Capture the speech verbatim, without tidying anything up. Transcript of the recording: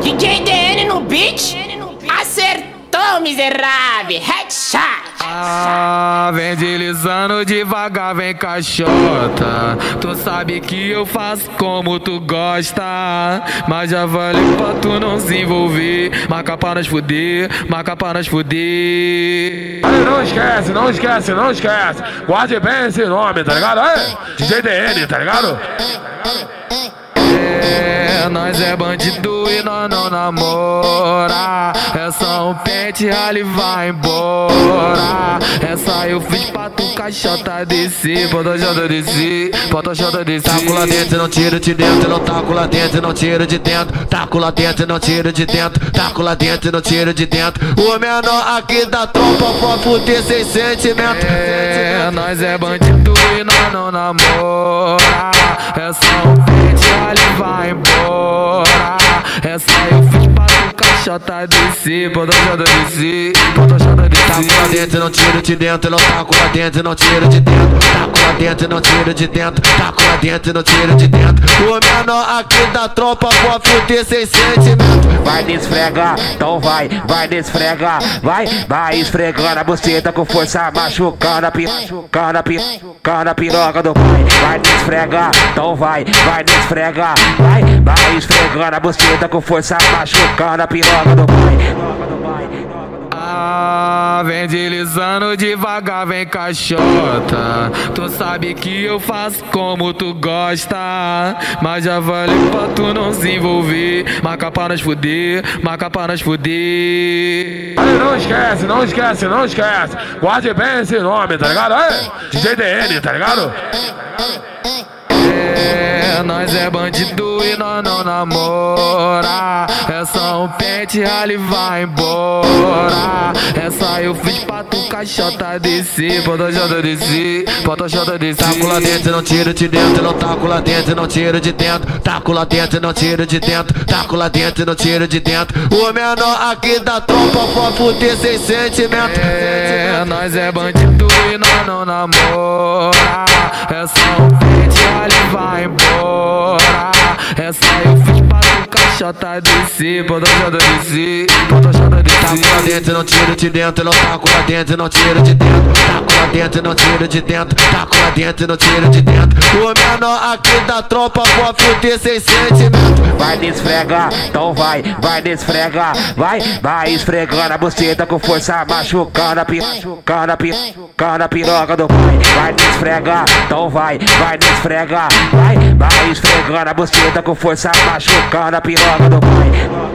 D J D N no beat, acertou, miserável, headshot. Ah, vem deslizando devagar, vem caixota. Tu sabe que eu faço como tu gosta, mas já valeu pra tu não se envolver. Marca pra nós fuder, marca pra nós fuder. Aí não esquece, não esquece, não esquece. Guarde bem esse nome, tá ligado? Aí, D J D N, tá ligado? É, nós é bandido e nós não namora. É só um pente, ali vai embora. Essa eu fiz pra tu caixota descer. Bota jota descer, bota jota descer. Taco lá dentro, não tiro de dentro. Não taco lá dentro, não tiro de dentro. Taco lá dentro, não tiro de dentro. Taco lá dentro, não tiro de dentro. O menor aqui da trompa pode fuder sem sentimento. É, nós é bandido e nós não namora. É só um pente, ali vai embora. Essa eu fiz pra tu caixota descer. Bota jota descer, bota jota descer. Taco lá dentro, não tiro de dentro. Não taco lá dentro, não tiro de dentro. Taco lá dentro, não tiro de dentro. Taco lá dentro, não tiro de dentro. O menor aqui da tropa pode fuder sem sentimento. Vai desfregar, então vai, vai desfregar. Vai, vai esfregando a buceta com força, machucando a piroca, machucando a piroca, machucando a piroca do pai. Vai desfregar, então vai, vai desfregar. Vai, vai esfregando a buceta com força, machucando a piroca do pai. Ah, vem deslizando devagar, vem caixota. Tu sabe que eu faço como tu gosta, mas já valeu pra tu não se envolver. Marca pra nós fuder, marca pra nós fuder. Aí não esquece, não esquece, não esquece. Guarde bem esse nome, tá ligado? Aí, D J D N, tá ligado? É, nós é bandido e nós não namora. É só um pente, ali vai embora. Essa eu fiz pra tu caixota descer. Bota jota descer, bota jota descer. Taco lá dentro, não tiro de dentro. Não taco lá dentro, não tiro de dentro. Taco lá dentro, não tiro de dentro. Taco lá dentro, não tiro de dentro. O menor aqui da trompa pode fuder sem sentimento. É, nós é bandido e nós não namora. É só um pente, ali vai embora. Essa eu fiz pra tu caixota descer. Bota jota descer, bota jota descer. Taco lá dentro, não tiro de dentro. Não taco lá dentro, não tiro de dentro. Taco lá dentro, não tiro de dentro. Taco lá dentro, não tiro de dentro. O menor aqui da tropa pode fuder sem sentimento. Vai desfregar, então vai, vai desfregar. Vai, vai esfregando a buceta com força, machucando a piroca, machucando a piroca, machucando a piroca do pai. Vai desfregar, então vai, vai desfregar. Vai, vai esfregando a buceta com força, machucando a piroca do pai.